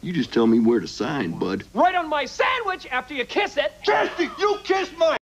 You just tell me where to sign, bud. Right on my sandwich after you kiss it. Chesty, you kissed my...